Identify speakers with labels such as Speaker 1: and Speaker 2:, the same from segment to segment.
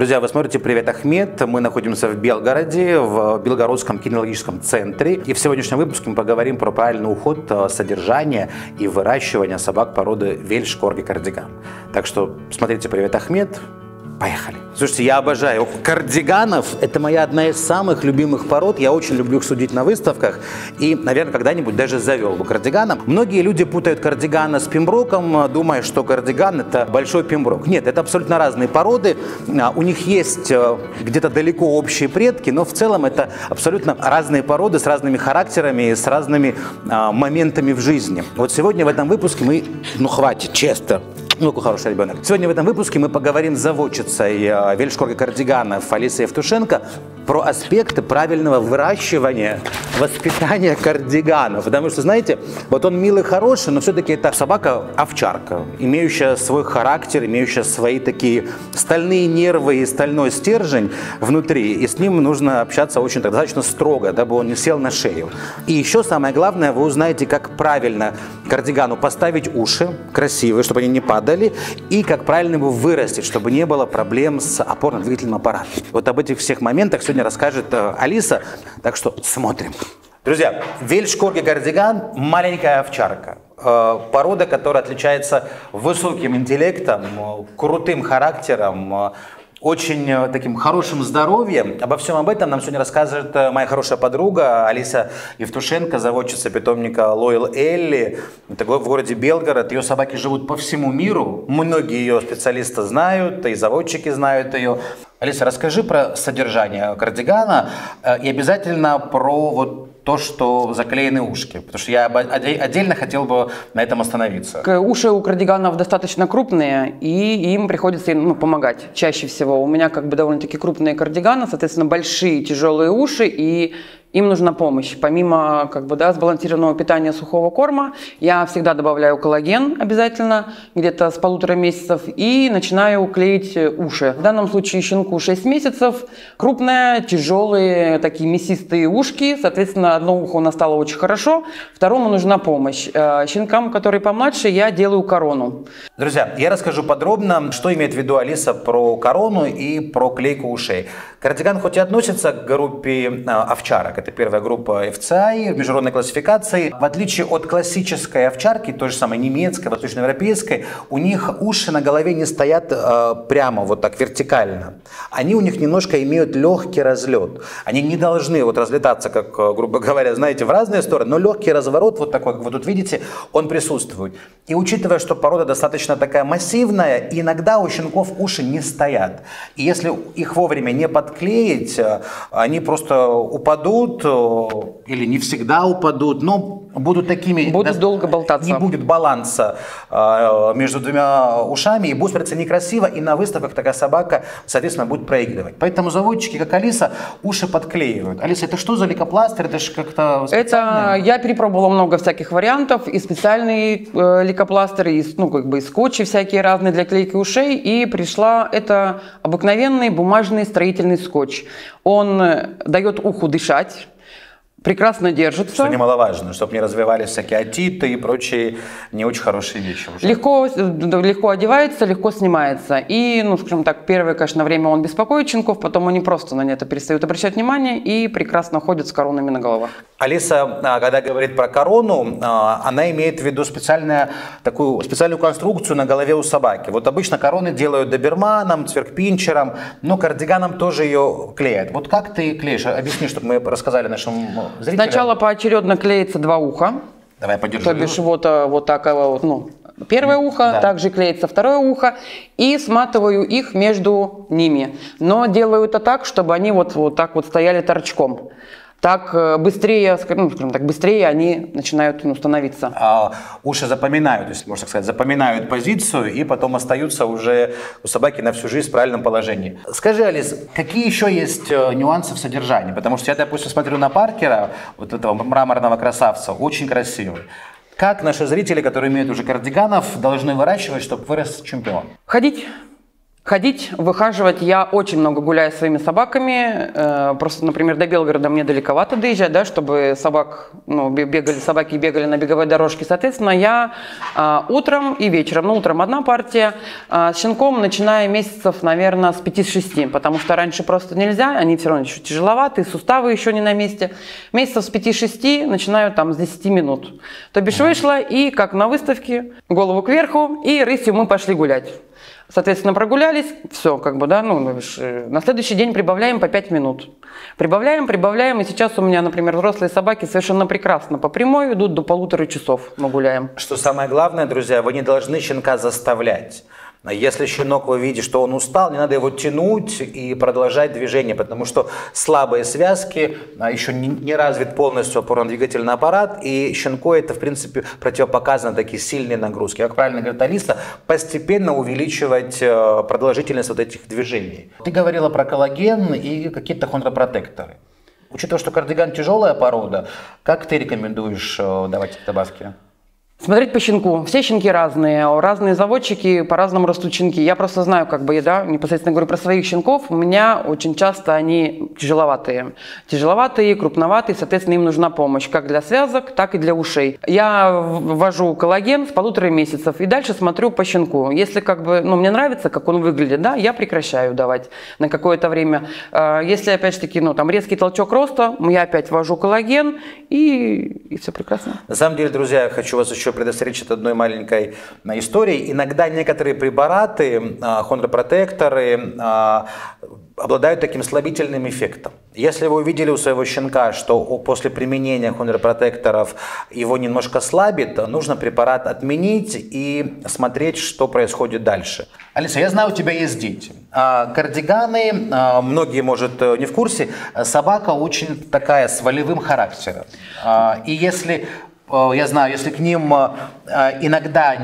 Speaker 1: Друзья, вы смотрите «Привет, Ахмед». Мы находимся в Белгороде, в Белгородском кинологическом центре. И в сегодняшнем выпуске мы поговорим про правильный уход, содержание и выращивание собак породы Вельш, Корги, Кардиган. Так что смотрите «Привет, Ахмед». Поехали. Слушайте, я обожаю кардиганов. Это моя одна из самых любимых пород. Я очень люблю их судить на выставках. И, наверное, когда-нибудь даже завел бы кардигана. Многие люди путают кардигана с пемброком, думая, что кардиган – это большой пемброк. Нет, это абсолютно разные породы. У них есть где-то далеко общие предки, но в целом это абсолютно разные породы с разными характерами и с разными моментами в жизни. Вот сегодня в этом выпуске мы… Ну, хватит, честно. Ну, какой хороший ребенок. Сегодня в этом выпуске мы поговорим с заводчицей Вельш, Корги, Кардиганов Алисой Евтушенко про аспекты правильного выращивания, воспитания кардиганов. Потому что, знаете, вот он милый, хороший, но все-таки это собака-овчарка, имеющая свой характер, имеющая свои такие стальные нервы и стальной стержень внутри. И с ним нужно общаться очень достаточно строго, дабы он не сел на шею. И еще самое главное, вы узнаете, как правильно кардигану поставить уши красивые, чтобы они не падали, и как правильно его вырастить, чтобы не было проблем с опорно-двигательным аппаратом. Вот об этих всех моментах сегодня расскажет Алиса, так что смотрим. Друзья, Вельш, Корги, Кардиган – маленькая овчарка. Порода, которая отличается высоким интеллектом, крутым характером, очень таким хорошим здоровьем. Обо всем об этом нам сегодня расскажет моя хорошая подруга Алиса Евтушенко, заводчица питомника Loyal Ellie. Это в городе Белгород. Ее собаки живут по всему миру. Многие ее специалисты знают, и заводчики знают ее. Алиса, расскажи про содержание кардигана и обязательно про вот то, что заклеены ушки, потому что я отдельно хотел бы на этом остановиться.
Speaker 2: Уши у кардиганов достаточно крупные, и им приходится помогать чаще всего. У меня довольно-таки крупные кардиганы, соответственно, большие тяжелые уши, и им нужна помощь. Помимо сбалансированного питания сухого корма, я всегда добавляю коллаген обязательно, где-то с 1,5 месяцев, и начинаю клеить уши. В данном случае щенку 6 месяцев, крупные, тяжелые, такие мясистые ушки, соответственно, одно ухо у нас стало очень хорошо, второму нужна помощь. Щенкам, которые помладше, я делаю корону.
Speaker 1: Друзья, я расскажу подробно, что имеет в виду Алиса про корону и про клейку ушей. Кардиган хоть и относится к группе овчарок, это первая группа FCI в международной классификации. В отличие от классической овчарки, той же самой немецкой, восточноевропейской, у них уши на голове не стоят прямо, вот так вертикально. Они у них немножко имеют легкий разлет. Они не должны вот разлетаться, как, грубо говоря, знаете, в разные стороны, но легкий разворот, вот такой, как вы тут видите, он присутствует. И учитывая, что порода достаточно такая массивная, иногда у щенков уши не стоят. И если их вовремя не подклеить, они просто упадут, или не всегда упадут, но будут такими…
Speaker 2: Будут долго болтаться.
Speaker 1: Не будет баланса между двумя ушами, и будет смотреться некрасиво, и на выставках такая собака, соответственно, будет проигрывать. Поэтому заводчики, как Алиса, уши подклеивают. Алиса, это что за лейкопластырь? Это же как-то специальное?
Speaker 2: Это я перепробовала много всяких вариантов, и специальные лейкопластыры, и скотчи всякие разные для клейки ушей, и пришла это обыкновенный бумажный строительный скотч. Он дает уху дышать, прекрасно держится.
Speaker 1: Что немаловажно, чтобы не развивались всякие отиты и прочие не очень хорошие вещи.
Speaker 2: Легко одевается, легко снимается. И, скажем так, первое, конечно, время он беспокоит щенков, потом они просто на это перестают обращать внимание и прекрасно ходят с коронами на головах.
Speaker 1: Алиса, когда говорит про корону, она имеет в виду специальную конструкцию на голове у собаки. Вот обычно короны делают доберманом, цверкпинчером, но кардиганом тоже ее клеят. Вот как ты клеишь? Объясни, чтобы мы рассказали нашим зрителям.
Speaker 2: Сначала поочередно клеится 2 уха.
Speaker 1: Давай, подержи.
Speaker 2: То бишь вот так первое ухо,
Speaker 1: да.
Speaker 2: Также клеится второе ухо, и сматываю их между ними. Но делаю это так, чтобы они вот так вот стояли торчком. Так быстрее, быстрее они начинают становиться.
Speaker 1: Уши запоминают, если можно сказать, запоминают позицию и потом остаются уже у собаки на всю жизнь в правильном положении. Скажи, Алис, какие еще есть нюансы в содержании? Потому что я, допустим, смотрю на Паркера, вот этого мраморного красавца, очень красивый. Как наши зрители, которые имеют уже кардиганов, должны выращивать, чтобы вырос чемпион?
Speaker 2: Ходить. Ходить, выхаживать. Я очень много гуляю со своими собаками. Просто, например, до Белгорода мне далековато доезжать, да, чтобы собаки бегали на беговой дорожке. Соответственно, я утром и вечером, утром одна партия, с щенком начиная месяцев, наверное, с 5-6, потому что раньше просто нельзя, они все равно еще тяжеловаты, суставы еще не на месте. Месяцев с 5-6 начинаю там с 10 минут. То бишь вышла и, как на выставке, голову кверху, и рысью мы пошли гулять. Соответственно, прогулялись, все, на следующий день прибавляем по 5 минут. Прибавляем, и сейчас у меня, например, взрослые собаки совершенно прекрасно по прямой идут до 1,5 часов, мы гуляем.
Speaker 1: Что самое главное, друзья, вы не должны щенка заставлять. Если щенок, вы видите, что он устал, не надо его тянуть и продолжать движение, потому что слабые связки, еще не развит полностью опорно-двигательный аппарат, и щенку это, в принципе, противопоказано такие сильные нагрузки. Как правильно говорит Алиса, постепенно увеличивать продолжительность вот этих движений. Ты говорила про коллаген и какие-то хондропротекторы. Учитывая, что кардиган тяжелая порода, как ты рекомендуешь давать добавки?
Speaker 2: Смотреть по щенку. Все щенки разные заводчики, по-разному растут щенки. Я просто знаю, непосредственно говорю про своих щенков, у меня очень часто они тяжеловатые, крупноватые, соответственно, им нужна помощь как для связок, так и для ушей. Я ввожу коллаген с 1,5 месяцев и дальше смотрю по щенку. Если мне нравится, как он выглядит, да, я прекращаю давать на какое-то время. Если, опять же таки, резкий толчок роста, я опять ввожу коллаген и все прекрасно.
Speaker 1: На самом деле, друзья, я хочу вас еще предостеречь от одной маленькой истории. Иногда некоторые препараты, хондропротекторы, обладают таким слабительным эффектом. Если вы увидели у своего щенка, что после применения хондропротекторов его немножко слабит, нужно препарат отменить и смотреть, что происходит дальше. Алиса, я знаю, у тебя есть дети. Кардиганы, многие, может, не в курсе, собака очень такая с волевым характером. И если... Я знаю, если к ним иногда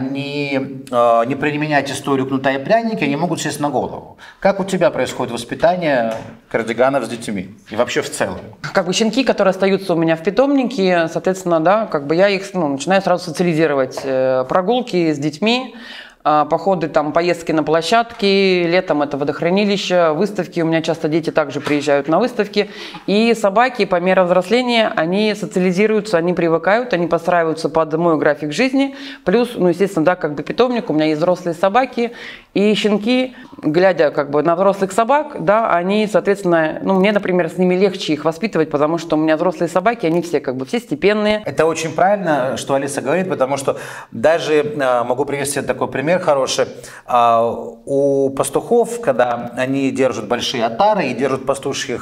Speaker 1: не применять историю кнута и пряники, они могут сесть на голову. Как у тебя происходит воспитание кардиганов с детьми и вообще в целом?
Speaker 2: Щенки, которые остаются у меня в питомнике, соответственно, я их начинаю сразу социализировать. Прогулки с детьми, походы, поездки на площадки, летом это водохранилище, выставки. У меня часто дети также приезжают на выставки. И собаки по мере взросления, они социализируются, они привыкают, они подстраиваются под мой график жизни. Плюс, естественно, питомник, у меня есть взрослые собаки. И щенки, глядя на взрослых собак, они, соответственно, мне, например, с ними легче их воспитывать, потому что у меня взрослые собаки, они все все степенные.
Speaker 1: Это очень правильно, что Алиса говорит, потому что даже могу привести такой пример хороший. У пастухов, когда они держат большие отары и держат пастушьи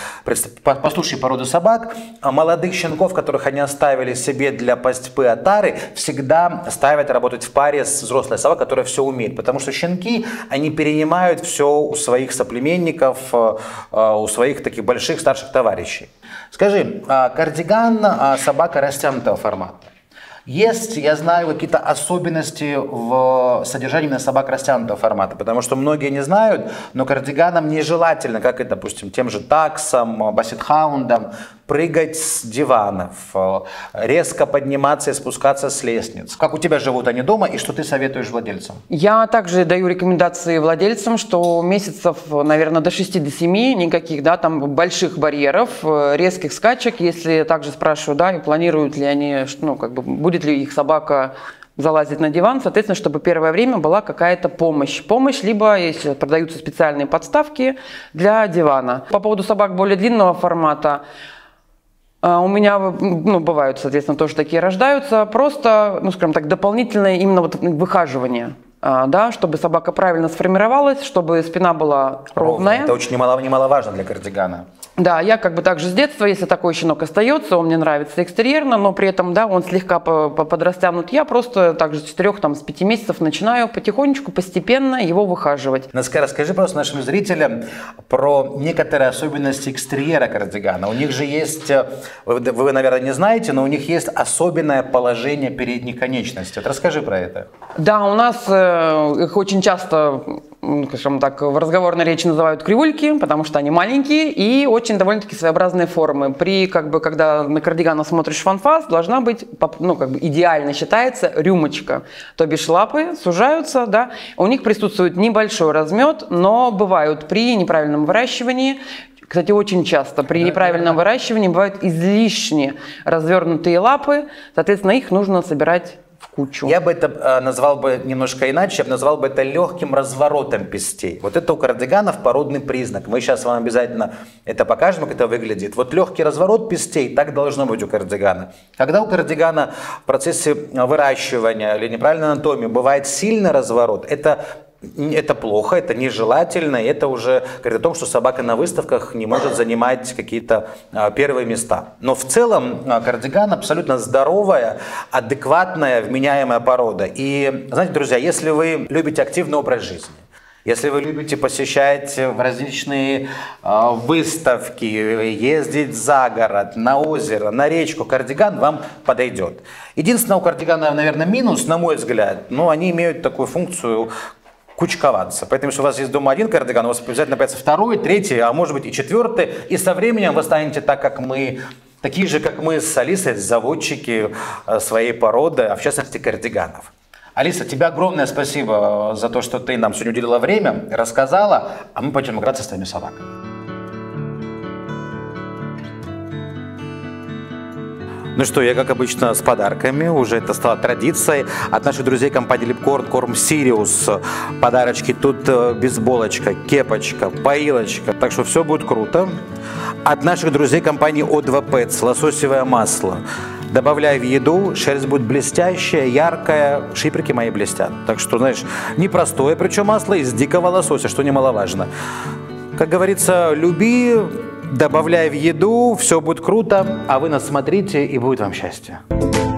Speaker 1: породы собак, молодых щенков, которых они оставили себе для пастьбы отары, всегда ставят работать в паре с взрослой собакой, которая все умеет, потому что щенки, они перенимают все у своих соплеменников, у своих таких больших старших товарищей. Скажи, кардиган собака растянутого формата. Есть, я знаю, какие-то особенности в содержании на собак растянутого формата, потому что многие не знают, но кардиганам нежелательно, как и, допустим, тем же таксам, бассет-хаундам, прыгать с диванов, резко подниматься и спускаться с лестниц. Как у тебя живут они дома и что ты советуешь владельцам?
Speaker 2: Я также даю рекомендации владельцам, что месяцев, наверное, до 6-7 никаких, больших барьеров, резких скачек. Если также спрашиваю, и планируют ли они, будет ли их собака залазить на диван, соответственно, чтобы первое время была какая-то помощь. Либо, если продаются специальные подставки для дивана. По поводу собак более длинного формата, у меня, бывают, соответственно, тоже такие рождаются, просто, дополнительное именно выхаживание. Чтобы собака правильно сформировалась, чтобы спина была ровная.
Speaker 1: Это очень немаловажно для кардигана.
Speaker 2: Да, я также с детства, если такой щенок остается, он мне нравится экстерьерно, но при этом, он слегка подрастянут, я просто также с 4-5 месяцев начинаю потихонечку, постепенно его выхаживать.
Speaker 1: Расскажи просто нашим зрителям про некоторые особенности экстерьера кардигана. У них же есть, вы, наверное, не знаете, но у них есть особенное положение передних конечностей. Расскажи про это.
Speaker 2: Да, у нас их очень часто скажем так, в разговорной речи называют кривульки, потому что они маленькие и очень довольно-таки своеобразные формы. Когда на кардиган смотришь фанфас, должна быть, идеально считается рюмочка. То бишь лапы сужаются, да, у них присутствует небольшой размет, но бывают при неправильном выращивании. Кстати, очень часто при неправильном выращивании бывают излишне развернутые лапы, соответственно, их нужно собирать в кучу.
Speaker 1: Я бы это назвал бы немножко иначе, я бы назвал бы это легким разворотом пестей. Вот это у кардиганов породный признак. Мы сейчас вам обязательно это покажем, как это выглядит. Вот легкий разворот пестей, так должно быть у кардигана. Когда у кардигана в процессе выращивания или неправильной анатомии бывает сильный разворот, это плохо, это нежелательно, и это уже говорит о том, что собака на выставках не может занимать какие-то первые места. Но в целом кардиган абсолютно здоровая, адекватная, вменяемая порода. И, знаете, друзья, если вы любите активный образ жизни, если вы любите посещать различные выставки, ездить за город, на озеро, на речку, кардиган вам подойдет. Единственное, у кардигана, наверное, минус, на мой взгляд, но они имеют такую функцию кучковаться. Поэтому, если у вас есть дома один кардиган, у вас обязательно появится второй, третий, а может быть и четвертый. И со временем вы станете такие же, как мы с Алисой, заводчики своей породы, а в частности кардиганов. Алиса, тебе огромное спасибо за то, что ты нам сегодня уделила время, рассказала, а мы пойдем играться с твоими собаками. Ну что, я, как обычно, с подарками. Уже это стало традицией. От наших друзей компании Lipcorn корм Сириус. Подарочки. Тут бейсболочка, кепочка, поилочка. Так что все будет круто. От наших друзей компании O2 Pets. Лососевое масло. Добавляй в еду, шерсть будет блестящая, яркая, шиперки мои блестят. Так что, знаешь, непростое, причем масло из дикого лосося, что немаловажно. Как говорится, люби, добавляй в еду, все будет круто, а вы нас смотрите, и будет вам счастье.